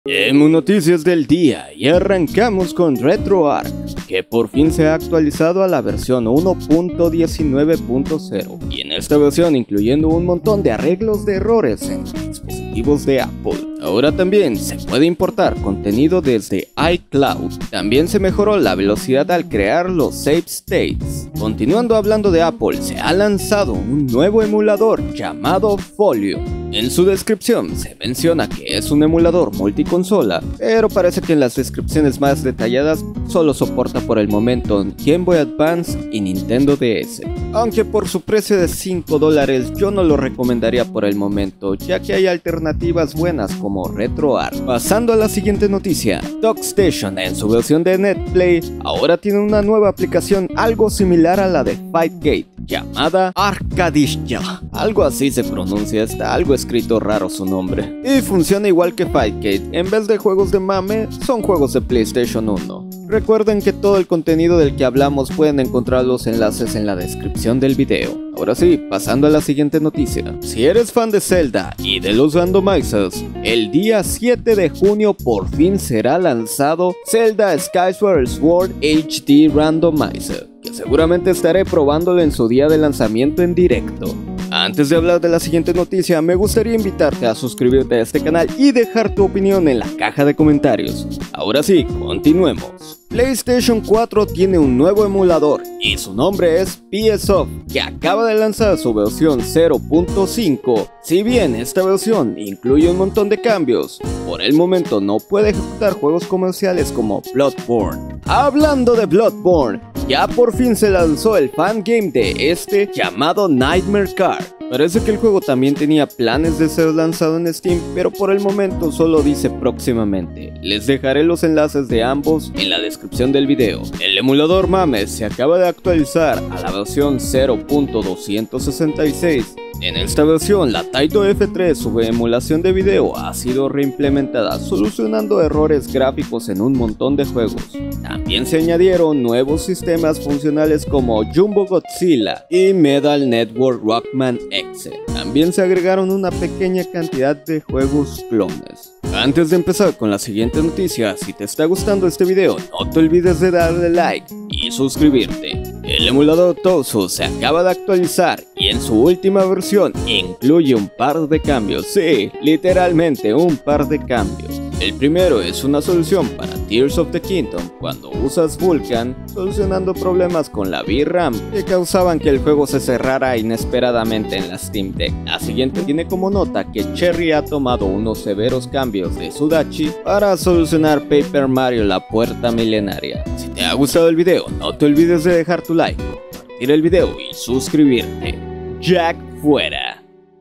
Noticias del día y arrancamos con RetroArch, que por fin se ha actualizado a la versión 1.19.0 y en esta versión incluyendo un montón de arreglos de errores en dispositivos de Apple. Ahora también se puede importar contenido desde iCloud. También se mejoró la velocidad al crear los save states. Continuando hablando de Apple, se ha lanzado un nuevo emulador llamado Folio. En su descripción se menciona que es un emulador multiconsola, pero parece que en las descripciones más detalladas solo soporta por el momento Game Boy Advance y Nintendo DS. Aunque por su precio de $5 yo no lo recomendaría por el momento, ya que hay alternativas buenas como RetroArch. Pasando a la siguiente noticia, DocStation en su versión de NetPlay ahora tiene una nueva aplicación algo similar a la de Fightgate, llamada Arcadistia. Algo así se pronuncia, está algo escrito raro su nombre. Y funciona igual que Fightgate, en vez de juegos de mame, son juegos de PlayStation 1. Recuerden que todo el contenido del que hablamos pueden encontrar los enlaces en la descripción del video. Ahora sí, pasando a la siguiente noticia. Si eres fan de Zelda y de los randomizers, el día 7 de junio por fin será lanzado Zelda Skyward Sword HD Randomizer, que seguramente estaré probándolo en su día de lanzamiento en directo. Antes de hablar de la siguiente noticia, me gustaría invitarte a suscribirte a este canal y dejar tu opinión en la caja de comentarios. Ahora sí, continuemos. PlayStation 4 tiene un nuevo emulador y su nombre es PSoft, que acaba de lanzar su versión 0.5. Si bien esta versión incluye un montón de cambios, por el momento no puede ejecutar juegos comerciales como Bloodborne. Hablando de Bloodborne, ya por fin se lanzó el fangame de este llamado Nightmare Card. Parece que el juego también tenía planes de ser lanzado en Steam, pero por el momento solo dice próximamente. Les dejaré los enlaces de ambos en la descripción del video. El emulador MAME se acaba de actualizar a la versión 0.266. En esta versión, la Taito F3 subemulación de video ha sido reimplementada, solucionando errores gráficos en un montón de juegos. También se añadieron nuevos sistemas funcionales como Jumbo Godzilla y Medal Network Rockman X. También se agregaron una pequeña cantidad de juegos clones. Antes de empezar con la siguiente noticia, si te está gustando este video, no te olvides de darle like y suscribirte. El emulador Torso se acaba de actualizar y en su última versión incluye un par de cambios, sí, literalmente un par de cambios. El primero es una solución para Tears of the Kingdom cuando usas Vulkan, solucionando problemas con la VRAM que causaban que el juego se cerrara inesperadamente en la Steam Deck. La siguiente tiene como nota que Cherry ha tomado unos severos cambios de Sudachi para solucionar Paper Mario La Puerta Milenaria. Si te ha gustado el video, no te olvides de dejar tu like, compartir el video y suscribirte. Jack fuera.